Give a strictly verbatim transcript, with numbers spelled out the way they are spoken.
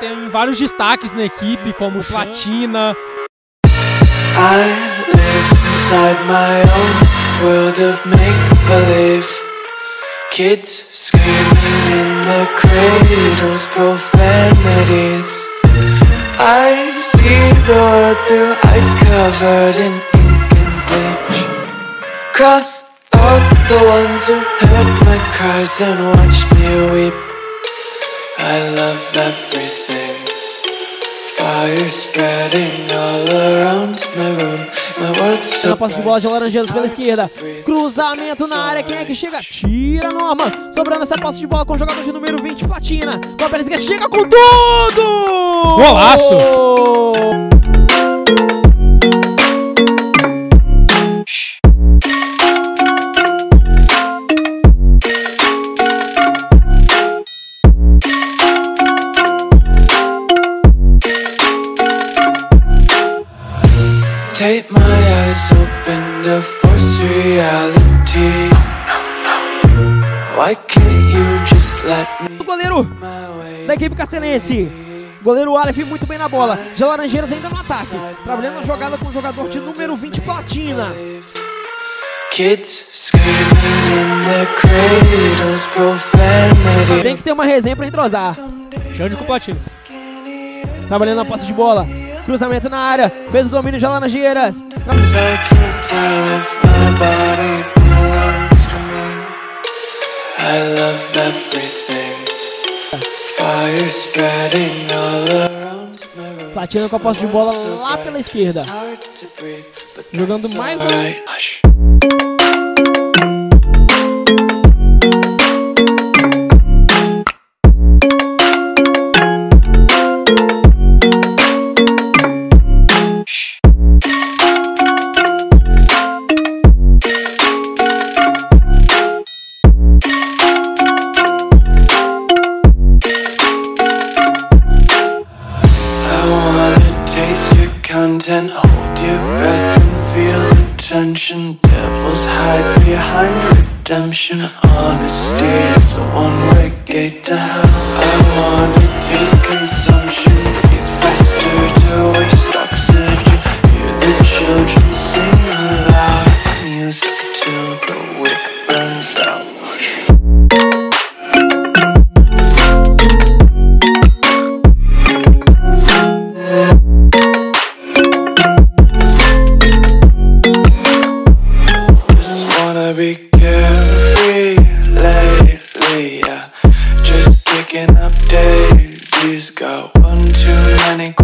tem vários destaques na equipe, como Platina. I live inside my own world of make-believe. Kids screaming in the cradles, profanities. I see the world through ice covered in ink and bleach. Cross out the ones who heard my cries and watched me weep. I love everything. Fire spreading all around my room. My world's so na posse de bola de Laranjeiras pela esquerda. Cruzamento na área. Quem é que chega? Tira Norma. Sobrando essa posse de bola com o jogador de número vinte, Platina. Com a perna esquerda, chega com tudo! Golaço! Take my eyes open to force reality. Why can't you just let me? O goleiro da equipe castelense. Goleiro Aleph muito bem na bola. Já Laranjeiras ainda no ataque. Trabalhando a jogada com o jogador de número vinte, Platina. Kids screaming in the cradles, profanity. Tem que ter uma resenha pra entrosar. Xande com Platina. Trabalhando na posse de bola. Cruzamento na área. Fez o domínio já Laranjeiras. Platina com a posse de bola lá pela esquerda. Jogando mais na... Content, hold your breath and feel the tension. Devils hide behind redemption. Honesty is a one-way gate to hell. I wanna taste consumption. Breathe faster to waste oxygen. Hear the children sing aloud. It's music till the wick burns out. Be carefree lately, yeah. Just picking up daisies. Got one too many